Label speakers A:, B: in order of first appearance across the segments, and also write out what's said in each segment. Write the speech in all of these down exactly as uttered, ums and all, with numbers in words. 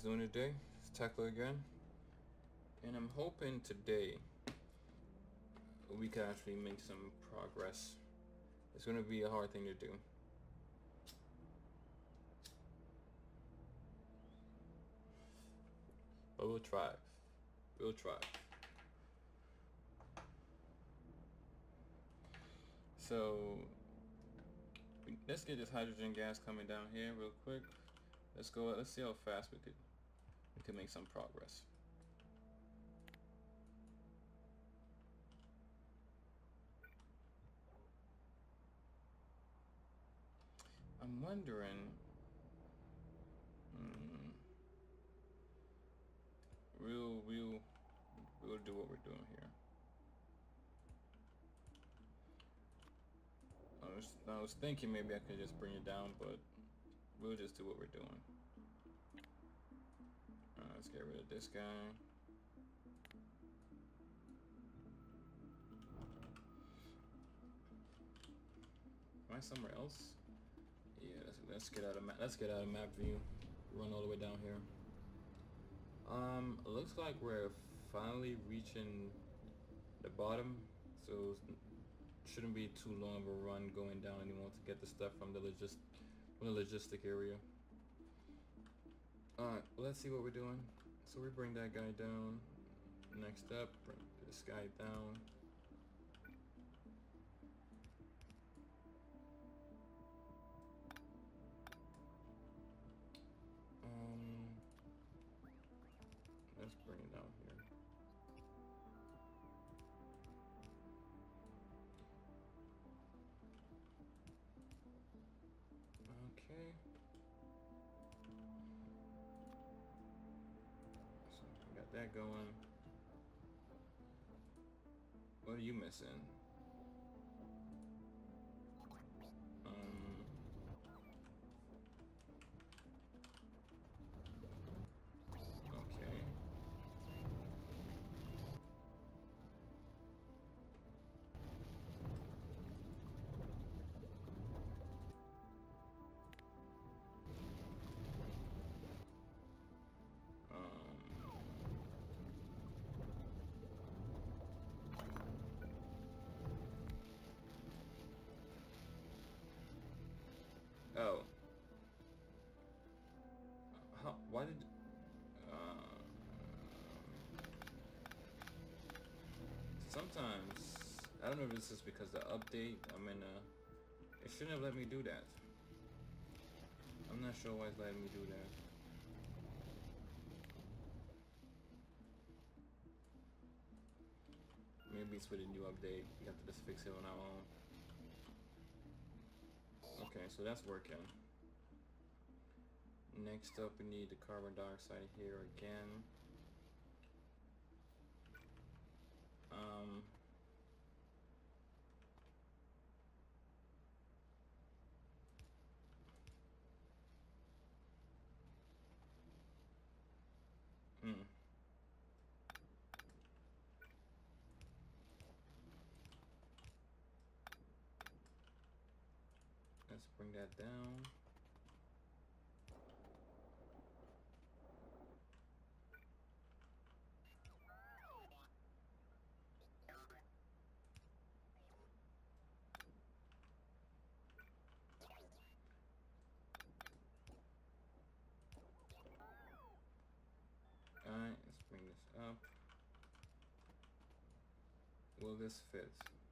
A: doing today? It's Tekla again, and I'm hoping today we can actually make some progress. It's going to be a hard thing to do. But we'll try. We'll try. So let's get this hydrogen gas coming down here real quick. Let's go. Let's see how fast we could we could make some progress. I'm wondering. Hmm, we'll we'll we'll do what we're doing here. I was I was thinking maybe I could just bring it down, but we'll just do what we're doing. Uh, let's get rid of this guy. Am I somewhere else? Yeah, let's, let's get out of map. Let's get out of map view. Run all the way down here. Um, it looks like we're finally reaching the bottom, so it shouldn't be too long of a run going down anymore to get the stuff from the logist from the logistic area. All right, let's see what we're doing. So we bring that guy down. Next up, bring this guy down. Um, let's bring it down here. Okay. So we got that going. What are you missing? Um. Okay. Oh. How, why did... Uh, sometimes... I don't know if this is because the update, I mean, uh, it shouldn't have let me do that. I'm not sure why it's letting me do that. Maybe it's with a new update. We have to just fix it on our own. Okay, so that's working. Next up, we need the carbon dioxide here again. Um, hmm. Let's bring that down. Alright, let's bring this up. Will this fit?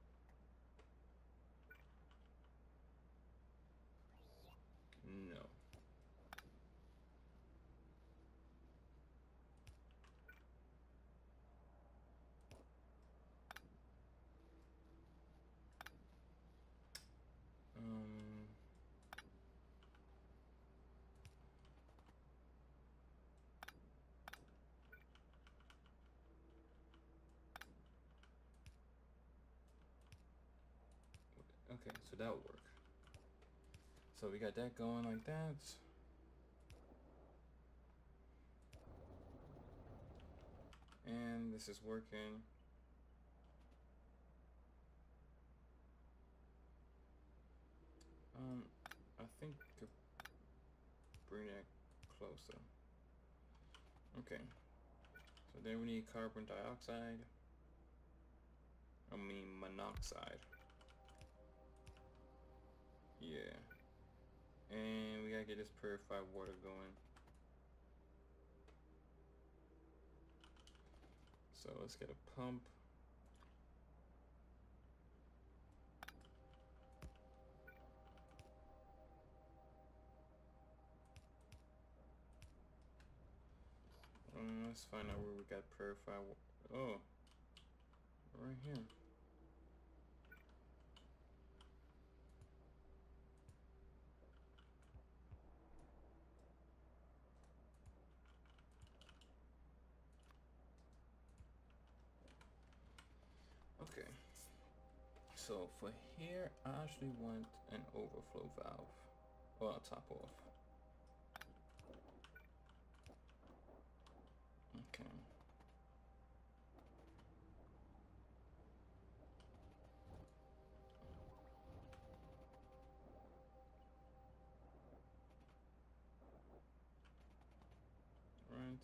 A: No. Um... Okay, so that'll work. So we got that going like that. And this is working. Um, I think to bring that closer. Okay. So then we need carbon dioxide. I mean monoxide. Yeah. And we gotta get this purified water going. So let's get a pump. Um, let's find out where we got purified water. Oh, right here. Okay. So for here, I actually want an overflow valve. Well, I'll top off. Okay. Right.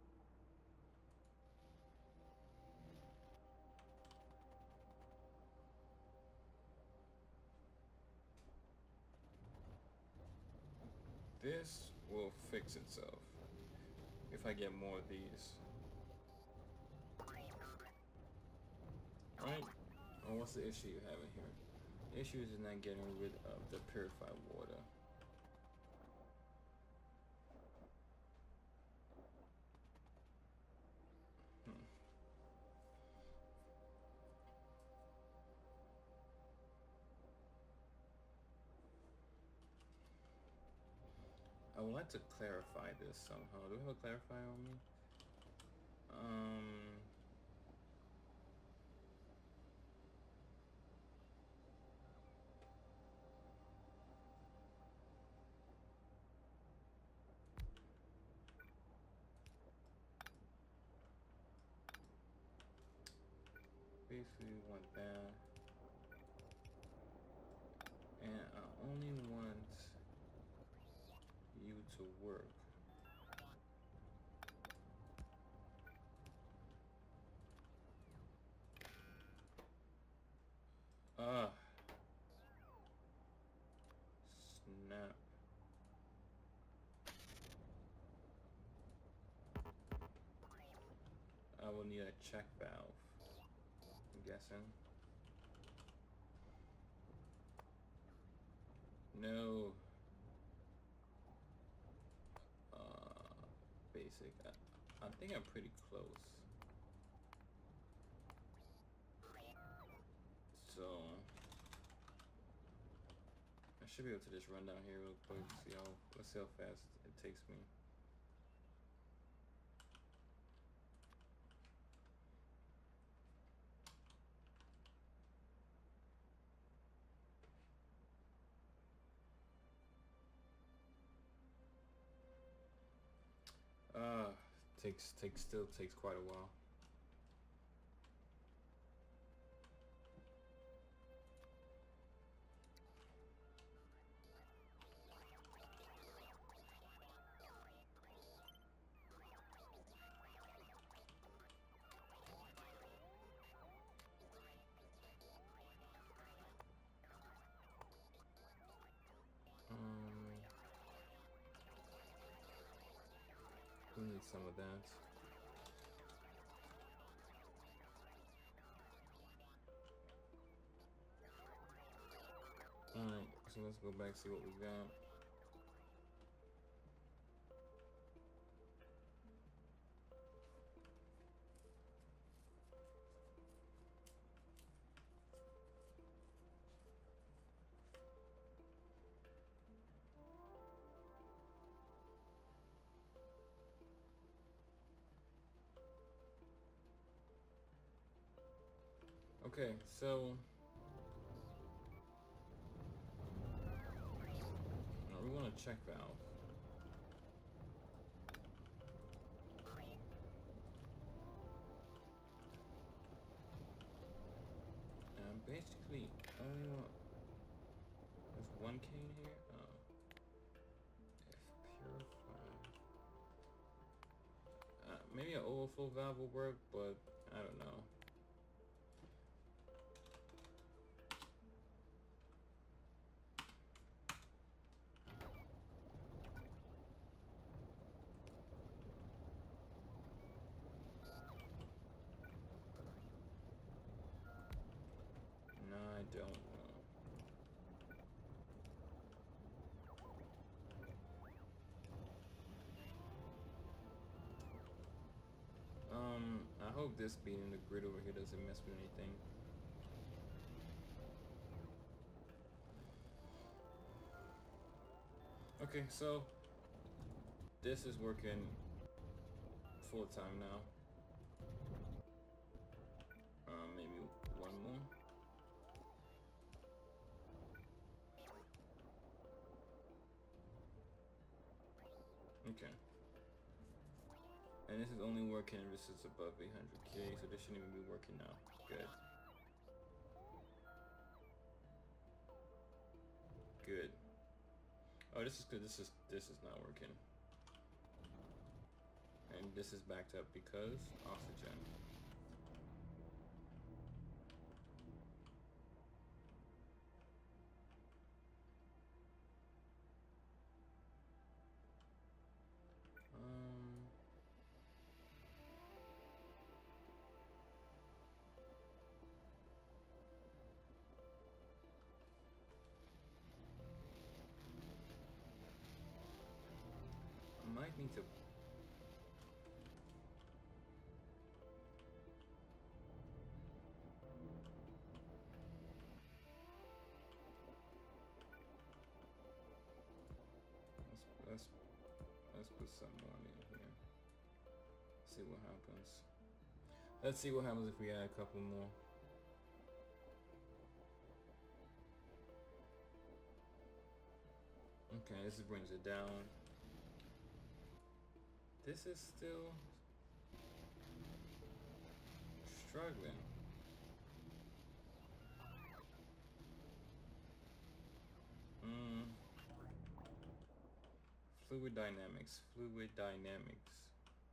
A: This will fix itself if I get more of these. Right? And what's the issue you're having here? The issue is not getting rid of the purified water. Hmm. I would like to clarify this somehow. Do we have a clarifier on me? Um, basically we want that. And I only want you to work. Ah. Snap. I will need a check valve, I'm guessing. No. Uh, basic. I, I think I'm pretty close. So I should be able to just run down here real quick. See how let's see how fast it takes me. Uh, takes takes still takes quite a while. Um, we need some of that. Alright, so let's go back see what we got. Okay, so uh, we want a check valve. And basically, uh, there's one cane here. Uh, if purified. maybe an overflow valve will work, but I don't know. No, I don't know. Um, I hope this being in the grid over here doesn't mess with anything. Okay, so this is working full time now. Um, maybe one more. Okay. And this is only working if this is above eight hundred K, so this shouldn't even be working now. Good. Good. Oh, this is good. This is this is not working. And this is backed up because oxygen. Um I might need to let's let's let's put some more in here. See what happens. Let's see what happens if we add a couple more. Okay, this brings it down. This is still struggling. Mm. Fluid dynamics, fluid dynamics.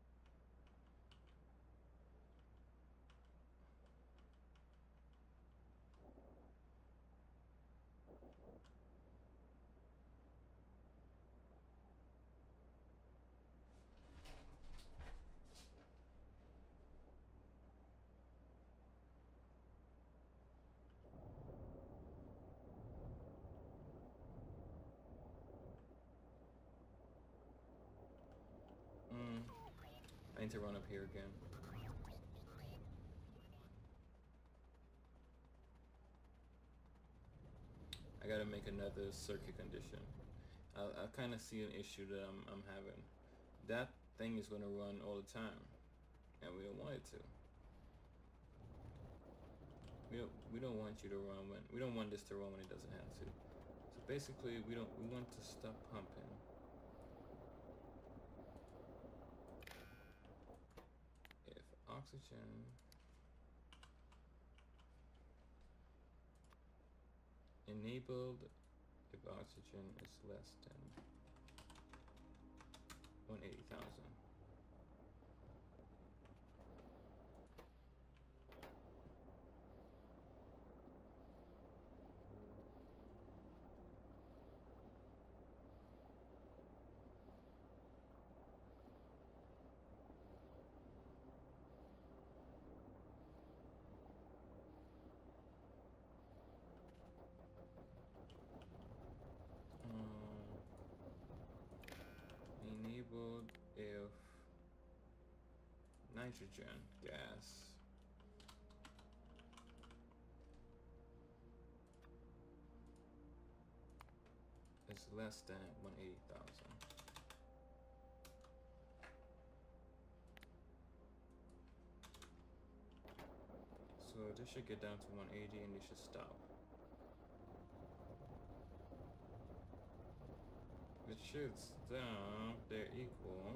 A: Mm. I need to run up here again. I gotta make another circuit condition. I, I kind of see an issue that I'm, I'm having. That thing is gonna run all the time, and we don't want it to. We don't we don't want you to run when we don't want this to run when it doesn't have to. So basically, we don't we want to stop pumping. If oxygen enabled, if oxygen is less than one hundred eighty thousand. Enabled if nitrogen gas is less than one hundred eighty thousand. So this should get down to one eighty and this should stop. It should stop, they're equal.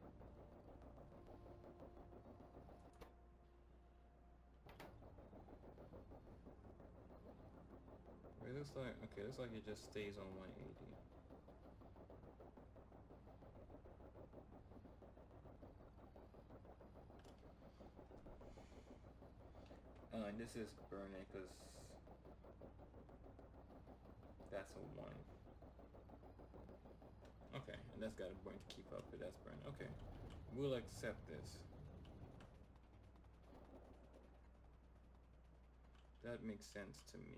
A: It looks like, okay, it looks like it just stays on one eighty. Uh, and this is burning because that's a one. Okay, and that's got to burn to keep up, but that's burning. Okay, we'll accept this. That makes sense to me.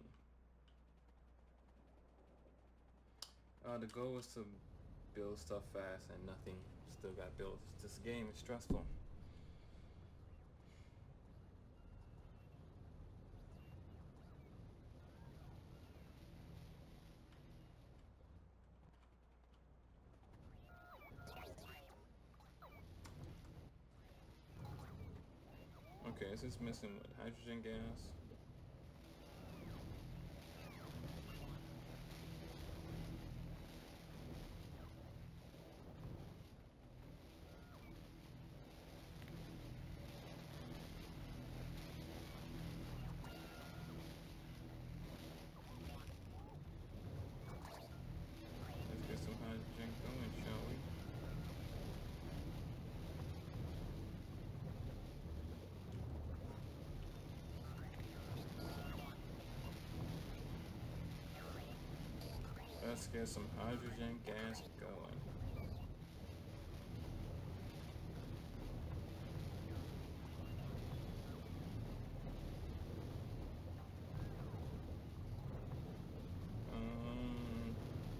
A: Uh, the goal is to build stuff fast and nothing still got built. This game is stressful. Okay, this is missing what? Hydrogen gas? Let's get some hydrogen going, shall we? Let's get some hydrogen gas going. Um,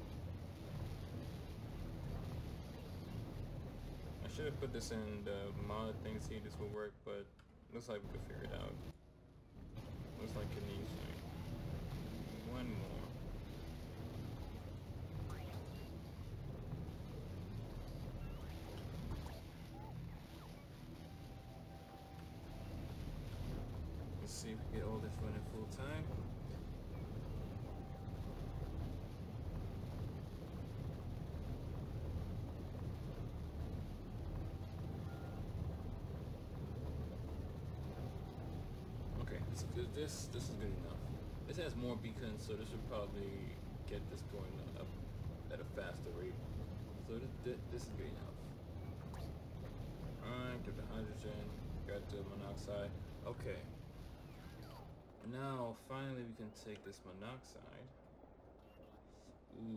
A: I should have put this in the mod thing to see if this will work, but looks like we could figure it out. Looks like it needs like one more. Let's see if we get all this running full time. Okay, this, this this is good enough. This has more beacons, so this should probably get this going up at a faster rate. So this, this, this is good enough. Alright, get the hydrogen, got the monoxide. Okay. Now, finally, we can take this monoxide. Ooh.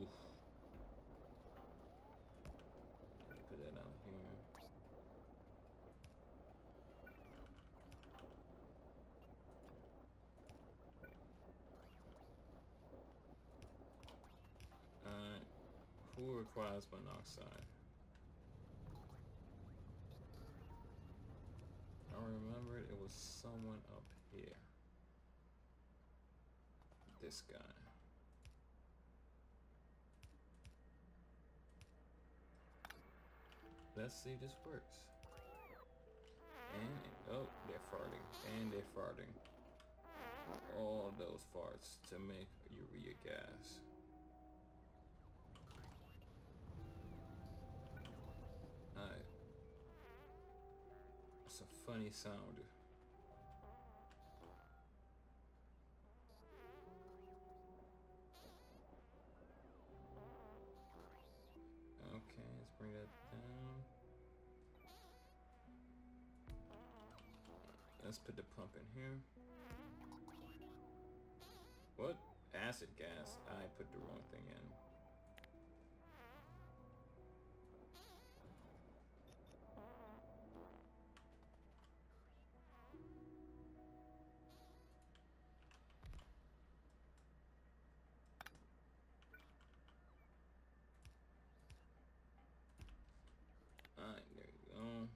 A: Put that out here. Alright. Who requires monoxide? I remember it was someone up here. This guy. Let's see if this works. And, oh, they're farting. And they're farting. All those farts to make urea gas. Alright. It's a funny sound. Okay, let's bring that down. Let's put the pump in here. What? Acid gas. I put the wrong thing in. Alright, there you go.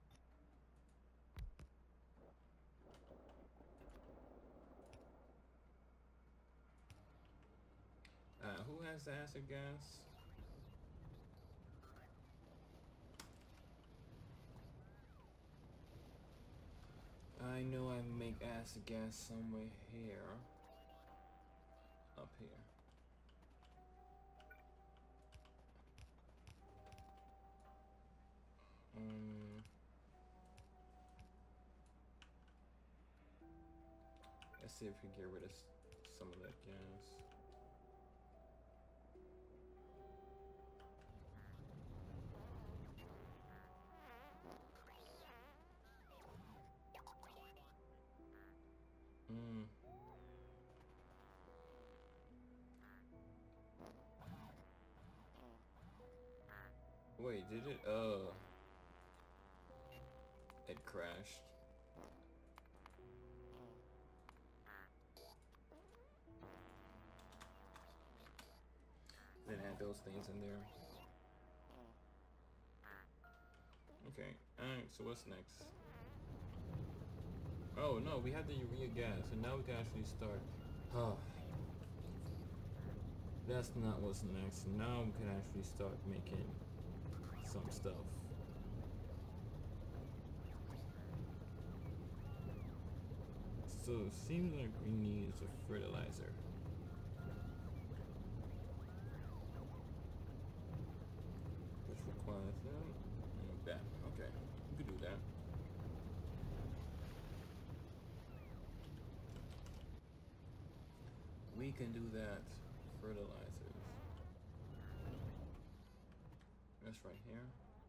A: Uh, who has the acid gas? I know I make acid gas somewhere here. Up here. Um, let's see if we can get rid of some of that gas. wait, did it? Uh, it crashed. Didn't have those things in there. Okay, alright, so what's next? Oh no, we have the urea gas, so now we can actually start. Oh, that's not what's next. Now we can actually start making some stuff. So it seems like we need a fertilizer. Which requires them and that. Okay, we can do that. We can do that. Fertilizers. That's right here.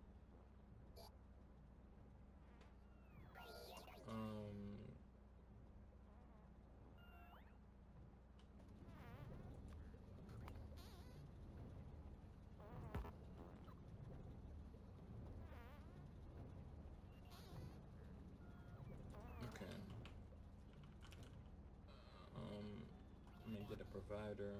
A: Um. Okay. Um. Make it a provider.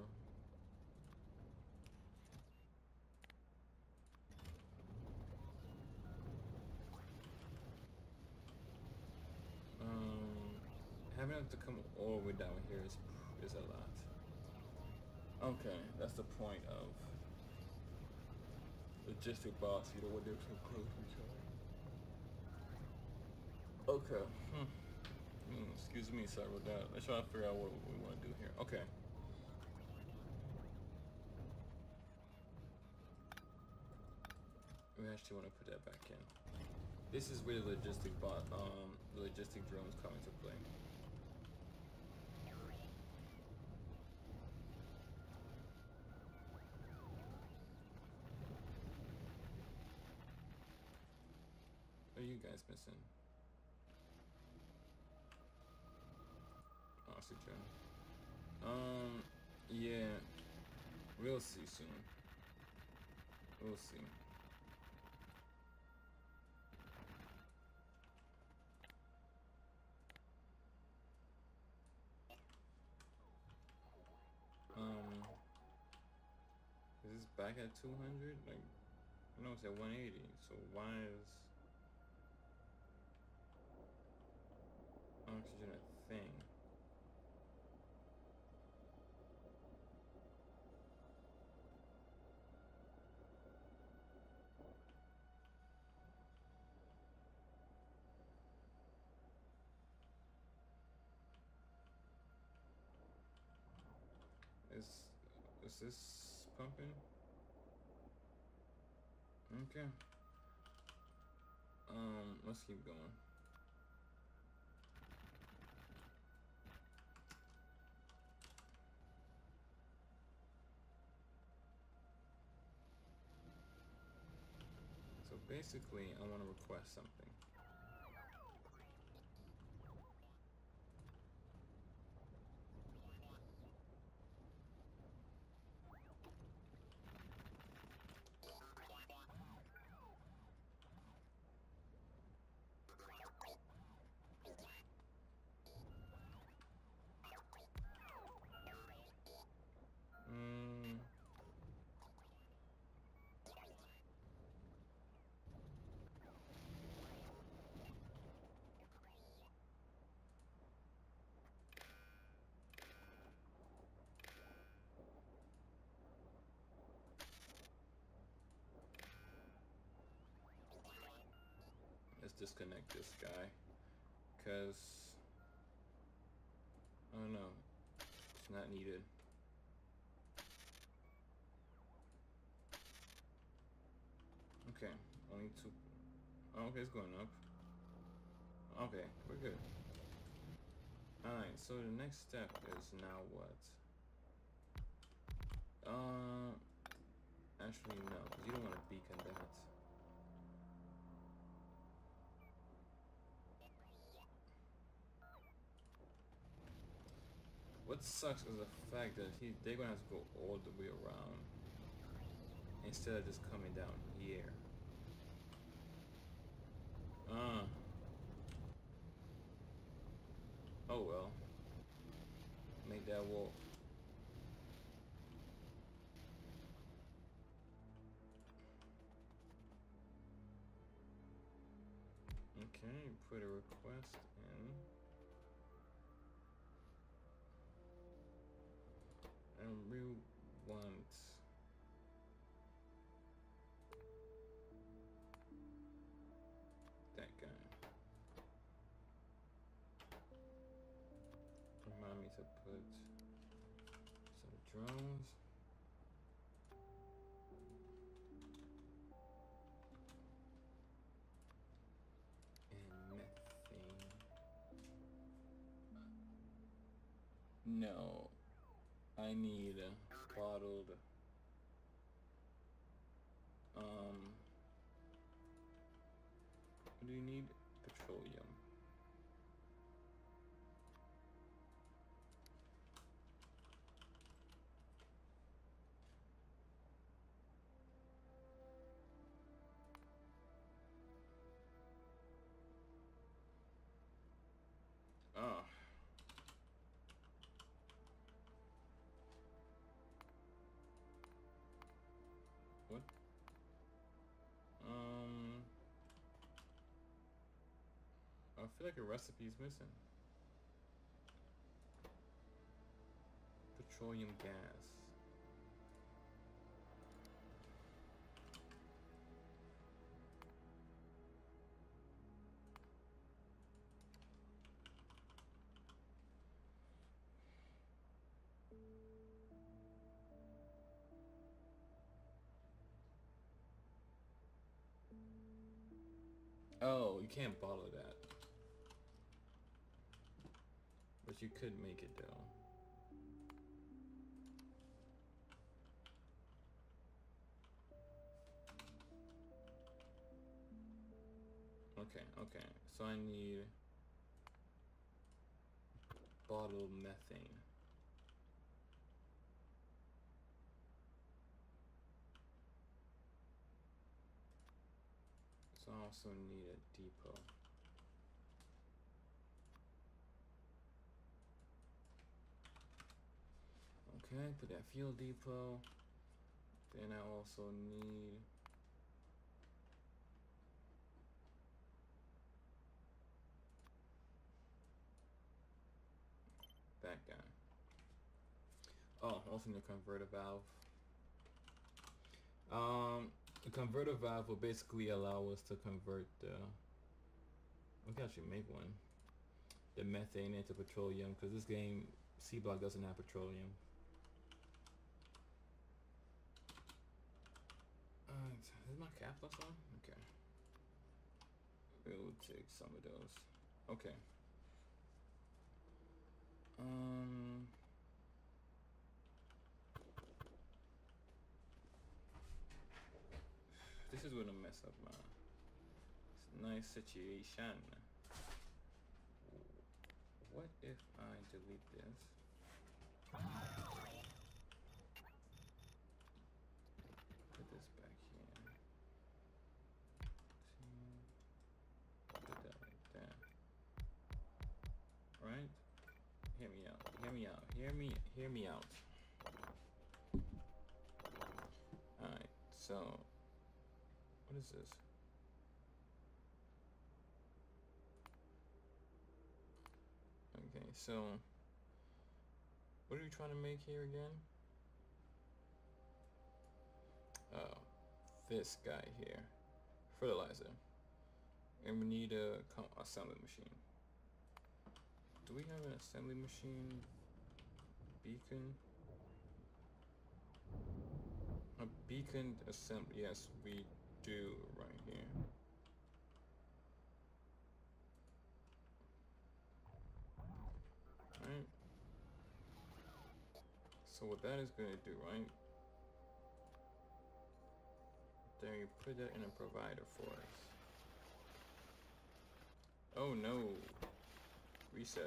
A: Um, having it to come all the way down here is is a lot. Okay, that's the point of logistic box. You know when they're so close to each other. Okay. Hmm. Mm, excuse me, sorry about that. Let's try to figure out what we want to do here. Okay. We actually want to put that back in. This is where the logistic bot, um, the logistic drones come into play. What are you guys missing? Oxygen. Um, yeah, we'll see soon. We'll see. Um, is this back at two hundred? Like, I know it's at one eighty, so why is oxygen a thing? Is, is this pumping? Okay. Um, let's keep going. So basically, I want to request something. Mm. Let's disconnect this guy, because I don't know, it's not needed. Okay, only two. Oh, okay, it's going up. Okay, we're good. Alright, so the next step is now what? Uh, actually no, because you don't want to beacon that. What sucks is the fact that he, they're gonna have to go all the way around instead of just coming down here. Uh. Oh well. Make that wolf. Okay, put a request in. And we want that guy. Remind me to put some drones. And methane. No. I need a bottled um what do you need? Petroleum. Ah. What? Um I feel like a recipe's missing. Petroleum gas. Oh, you can't bottle that. But you could make it though. Okay, okay. So I need bottled methane. So I also need a depot. Okay, put that fuel depot. Then I also need that guy. Oh, also need a converter valve. Um, the converter valve will basically allow us to convert the. We can actually make one. The methane into petroleum, because this game Seablock doesn't have petroleum. Alright, is my capless on? Okay. We'll take some of those. Okay. Um. This is gonna mess up my nice situation. What if I delete this? Put this back here. Put that like that. Right? Hear me out. Hear me out. Hear me. Hear me out. All right. So, what is this? Okay. So, what are you trying to make here again? Oh, this guy here, fertilizer, and we need a assembly machine. Do we have an assembly machine beacon? A beacon assembly, yes we do, right here. Right. So what that is going to do, right? There, you put that in a provider for us. Oh no. Reset.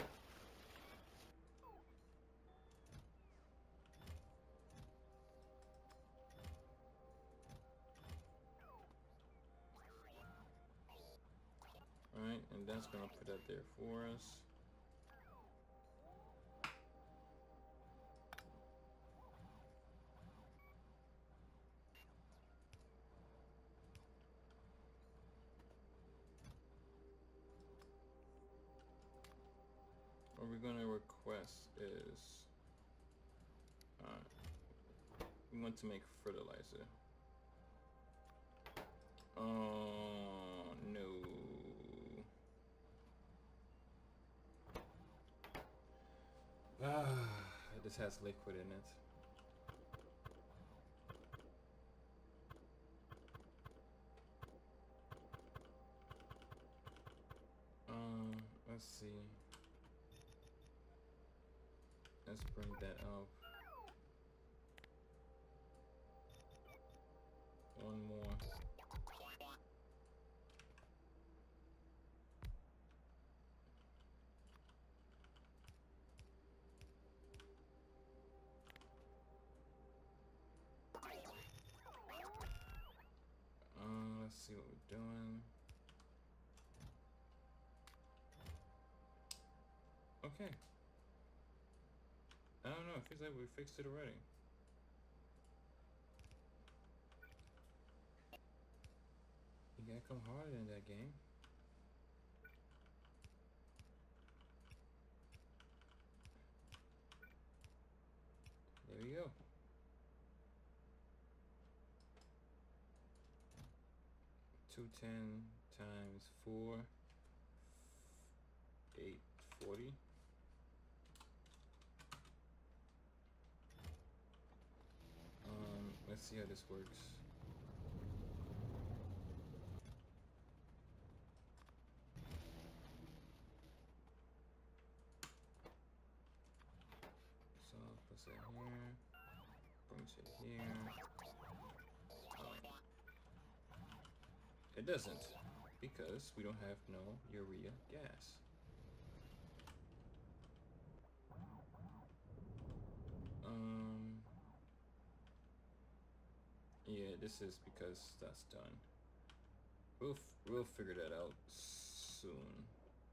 A: and that's gonna put that there for us. What we're gonna request is uh, we want to make fertilizer. Oh no. Ah, this has liquid in it. Um, let's see. Let's bring that up. One more. Uh, let's see what we're doing. Okay. I don't know, it feels like we fixed it already. You gotta come harder in that game. There we go. two ten times four, eight forty. Um, let's see how this works. So puts it here, brings it here. Um, it doesn't, because we don't have no urea gas. Um, yeah, this is because that's done. We'll f we'll figure that out soon.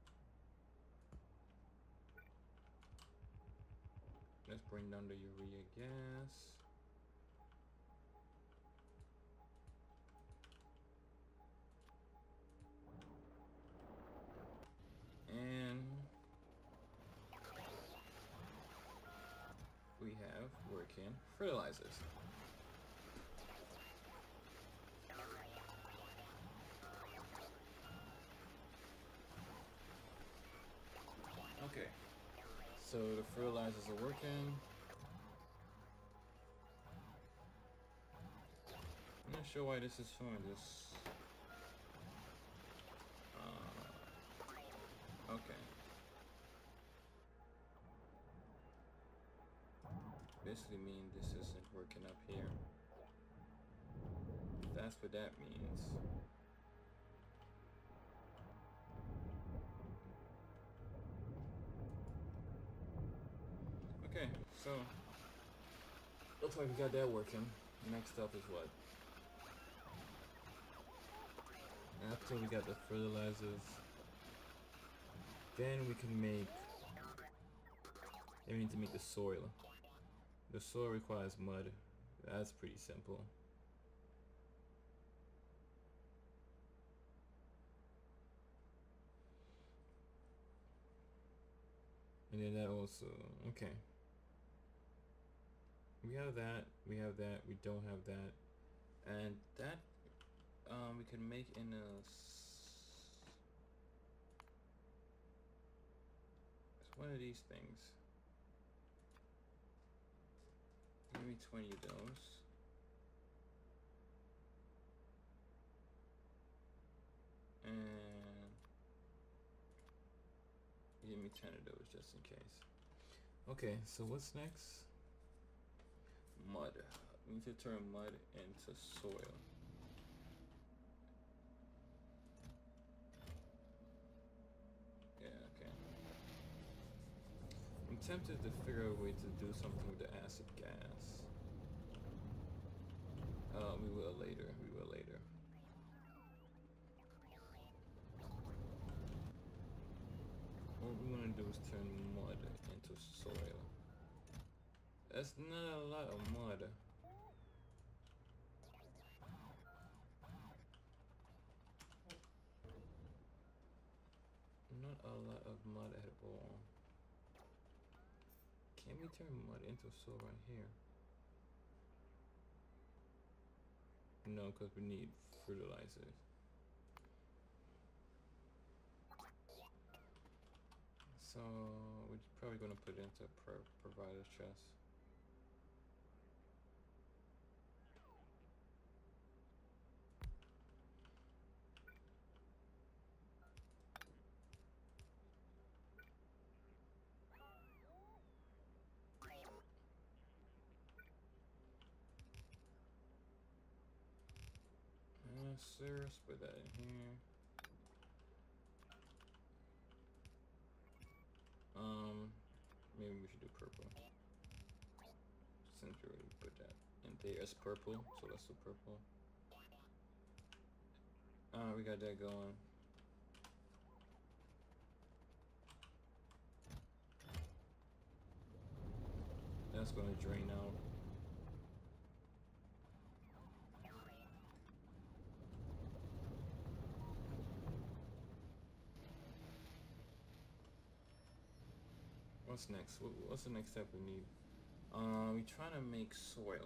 A: Let's bring down the urea gas. And we have working fertilizers. Okay, so the fertilizers are working. I'm not sure why this is showing this. Uh, okay. Basically mean this isn't working up here. That's what that means. Okay, so looks like we got that working. Next up is what? After we got the fertilizers, then we can make. Then we need to make the soil. The soil requires mud. That's pretty simple. And then that also, okay. We have that, we have that, we don't have that. And that, um, we can make in a, it's one of these things. Give me twenty of those. And give me ten of those just in case. Okay, so what's next? Mud. We need to turn mud into soil. Yeah, okay. I'm tempted to figure out a way to do something with the acid gas. Uh, we will later, we will later. to do is turn mud into soil. That's not a lot of mud. Not a lot of mud at all. Can we turn mud into soil right here? No, because we need fertilizers. So we're probably going to put it into a pro provider's chest. Uh, sir, let's put that in here. Um, maybe we should do purple. Since we already put that in there as purple, so let's do purple. Uh, we got that going. That's gonna drain out. What's next? What's the next step we need? Uh, we're trying to make soil.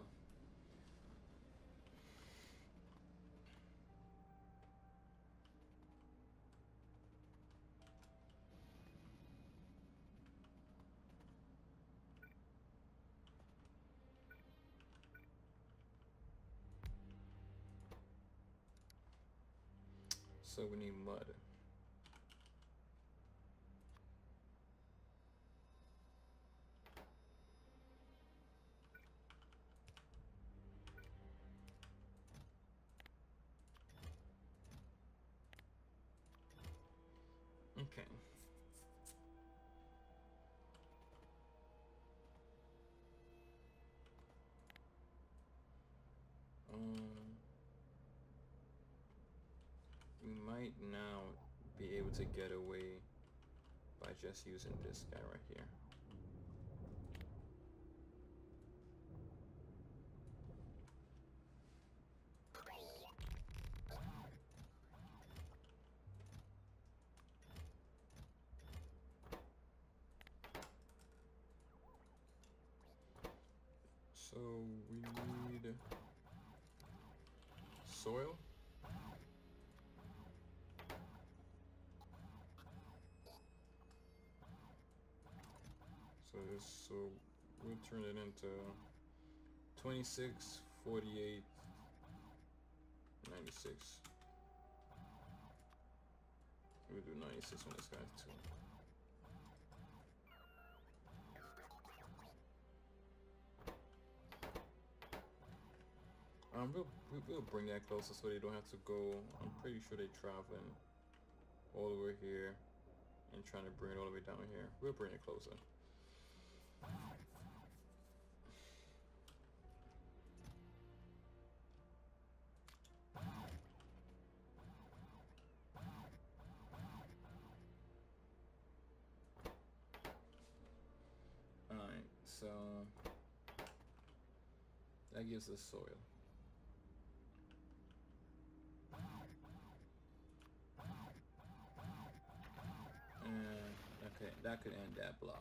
A: So we need mud. Okay. Um, we might now be able to get away by just using this guy right here. So we need soil. So this, so we'll turn it into twenty-six, forty-eight, ninety-six. We'll do ninety-six on this guy too. Um, we'll, we'll bring that closer so they don't have to go. I'm pretty sure they're traveling all the way here and trying to bring it all the way down here. We'll bring it closer. Alright, so that gives us soil. And okay, that could end that block.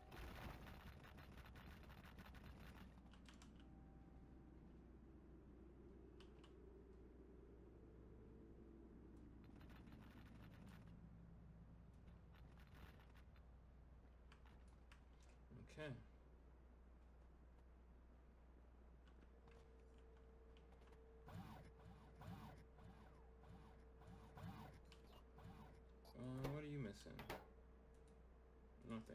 A: Okay. Uh, what are you missing? Nothing.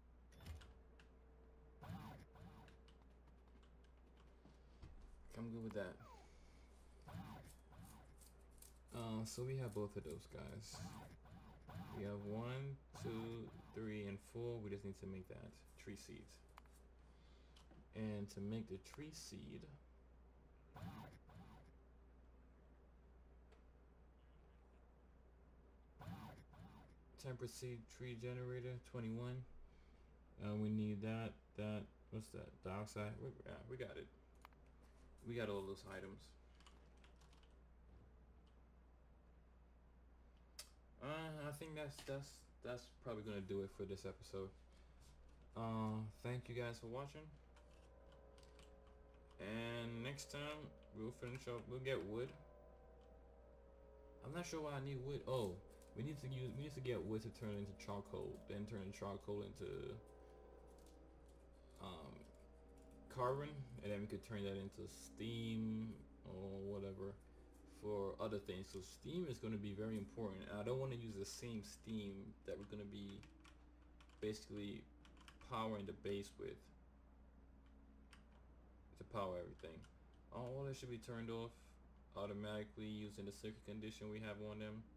A: I'm good with that. Uh, so we have both of those guys. We have one, two, three, and four. We just need to make that tree seeds. And to make the tree seed, temperate seed tree generator, twenty-one. Uh, we need that, that, what's that, dioxide, we, yeah, we got it. We got all those items. Uh, I think that's, that's, that's probably gonna do it for this episode. Uh, thank you guys for watching. And next time, we'll finish up, we'll get wood. I'm not sure why I need wood. Oh, we need to use, we need to get wood to turn into charcoal, then turn charcoal into um, carbon, and then we could turn that into steam or whatever for other things. So steam is going to be very important. I don't want to use the same steam that we're going to be basically powering the base with to power everything. All that should be turned off automatically using the circuit condition we have on them.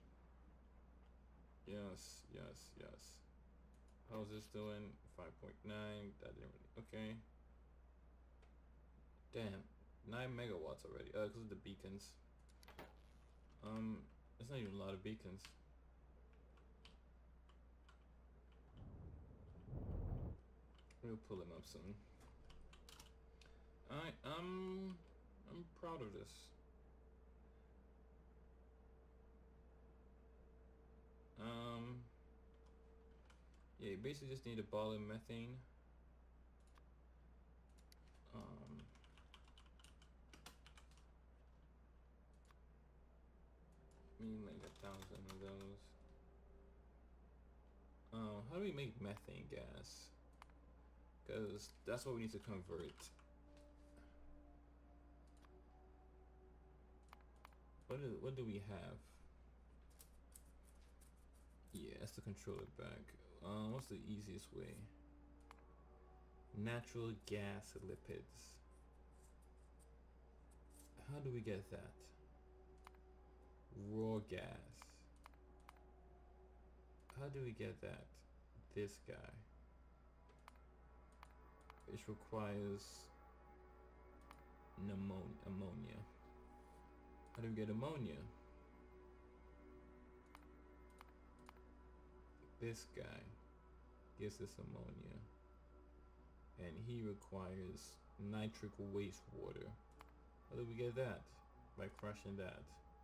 A: Yes, yes, yes. How's this doing? five point nine. That didn't really. Okay. Damn, nine megawatts already. Uh, because of the beacons. Um, it's not even a lot of beacons. We'll pull them up soon. Alright, um, I'm proud of this. Um, yeah, you basically just need a ball of methane. Um, mean like a thousand of those. Uh, how do we make methane gas? Because that's what we need to convert. What do, what do we have? Yeah, that's to control it back. Um, what's the easiest way? Natural gas lipids. How do we get that? Raw gas. How do we get that? This guy. Which requires pneumonia, ammonia. How do we get ammonia? This guy gives us ammonia, and he requires nitric wastewater. How do we get that? By crushing that.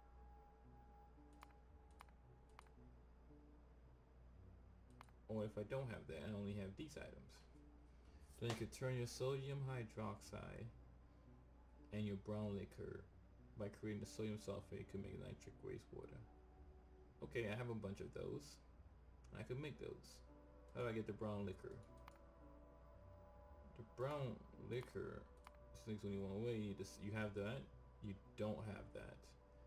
A: Or if I don't have that, I only have these items. Then you could turn your sodium hydroxide and your brown liquor by creating the sodium sulfate to make nitric wastewater. Okay, I have a bunch of those. I could make those. How do I get the brown liquor? The brown liquor, this thing's only one way. You, just, you have that. You don't have that.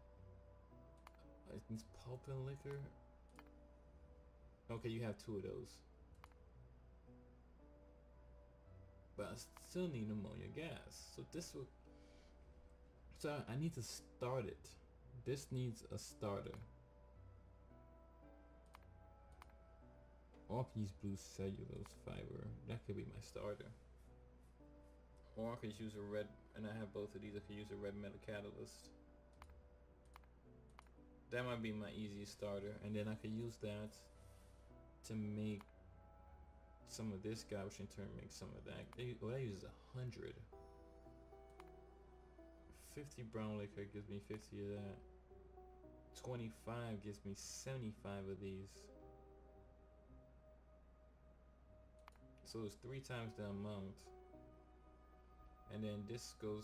A: It needs pulp and liquor. Okay, you have two of those. But I still need ammonia gas. So this will... So I need to start it. This needs a starter. Or I can use blue cellulose fiber. That could be my starter. Or I could use a red, and I have both of these. I could use a red metal catalyst. That might be my easiest starter. And then I could use that to make some of this guy, which in turn makes some of that. Well, that uses a hundred. fifty brown liquor gives me fifty of that. twenty-five gives me seventy-five of these. So it's three times the amount. And then this goes,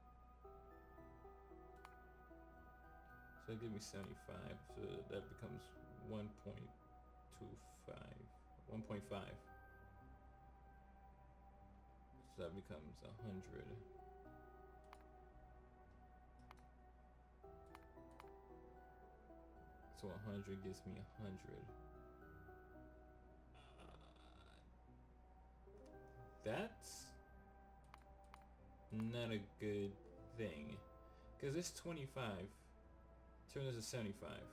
A: so it gives me seventy-five, so that becomes one point two five, one point five. So that becomes a hundred. So a hundred gives me a hundred. That's not a good thing, because this twenty-five turns to seventy-five.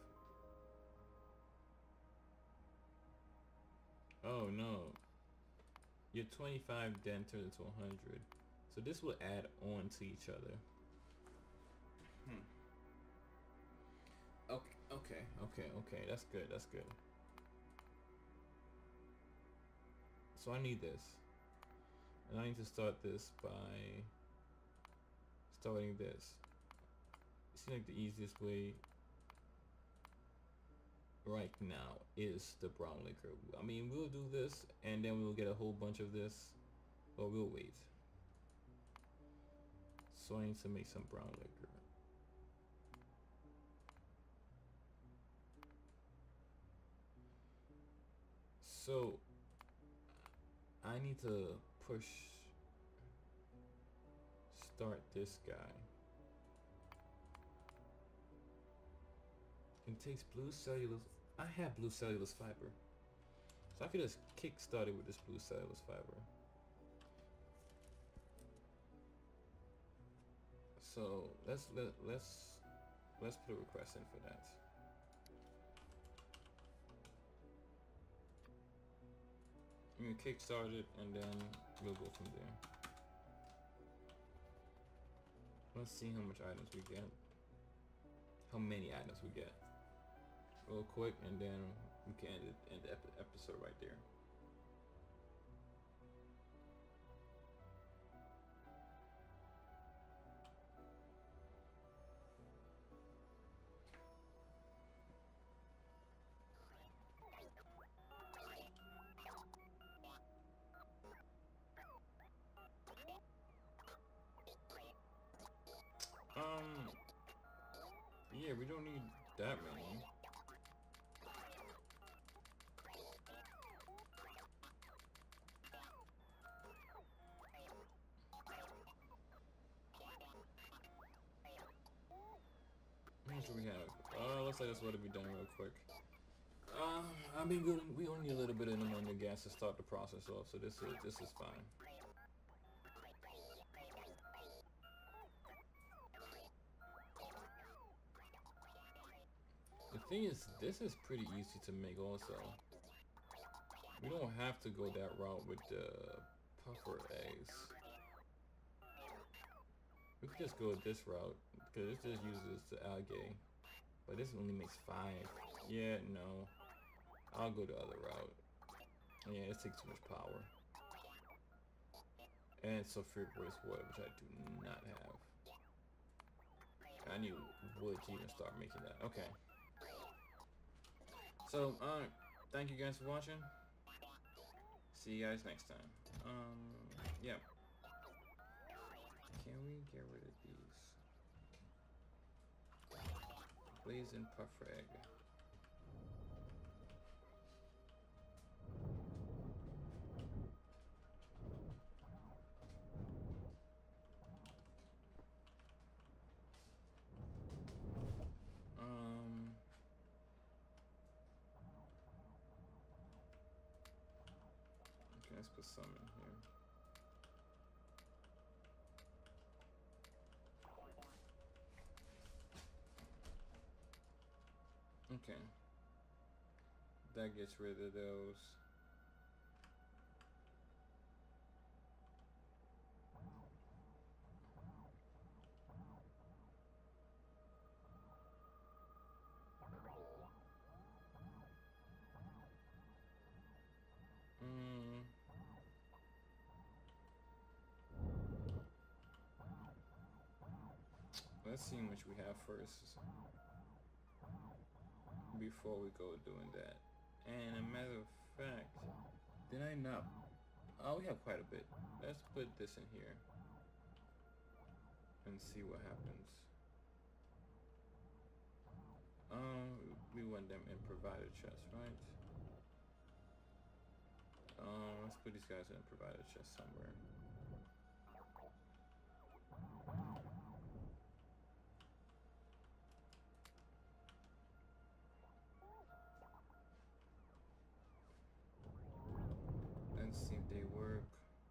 A: Oh no, your twenty-five then turns into one hundred, so this will add on to each other. Hmm. Okay, okay, okay, okay, that's good, that's good. So I need this. And I need to start this by starting this. It seems like the easiest way right now is the brown liquor. I mean, we'll do this and then we'll get a whole bunch of this, but we'll wait. So I need to make some brown liquor. So I need to push start this guy. It takes blue cellulose. I have blue cellulose fiber, so I could just kick start it with this blue cellulose fiber. So let's let, let's let's put a request in for that. I'm gonna kickstart it and then we'll go from there. Let's see how much items we get. How many items we get. Real quick, and then we can end, it, end the ep episode right there. Um, yeah, we don't need that many. How much do we have? Uh, looks like that's what to be done real quick. Uh, I mean, good. We only need a little bit of ammonia gas to start the process off, so this is this is fine. The thing is, this is pretty easy to make also. We don't have to go that route with the puffer eggs. We could just go this route, because this just uses the algae. But this only makes five. Yeah, no. I'll go the other route. Yeah, it takes too much power. And sulfuric waste water, which I do not have. I need wood to even start making that. Okay. So, uh, thank you guys for watching. See you guys next time. Um, yeah. Can we get rid of these? Blazing puffer egg. Um. Okay, let's put some in here. Okay. That gets rid of those. Mm. Let's see how much we have first before we go doing that. And a matter of fact, did I not? Oh, we have quite a bit. Let's put this in here and see what happens. Um, we want them in provided chest, right? Um, let's put these guys in a provided chest somewhere. Let's see if they work.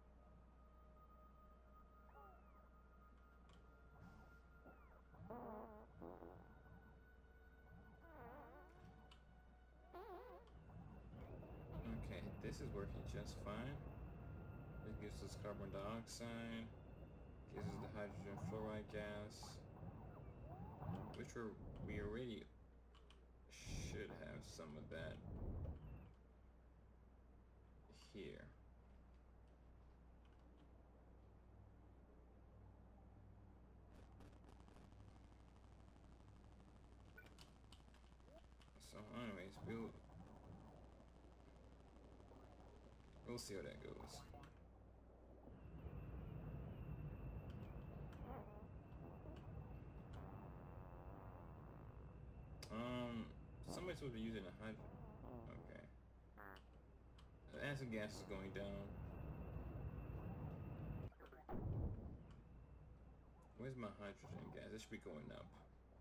A: Okay, this is working just fine. It gives us carbon dioxide, gives us the hydrogen fluoride gas, which we're, we already should have some of that here. We'll see how that goes. Um, somebody's supposed to be using a hydrogen. Okay. The acid gas is going down. Where's my hydrogen gas? It should be going up.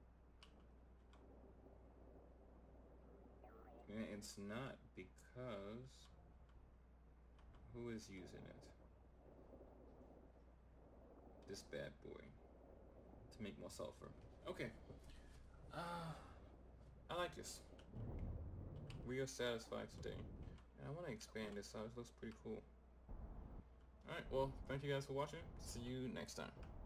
A: And it's not because... Who is using it? This bad boy. To make more sulfur. Okay. Uh, I like this. We are satisfied today. And I want to expand this out. It looks pretty cool. Alright, well, thank you guys for watching. See you next time.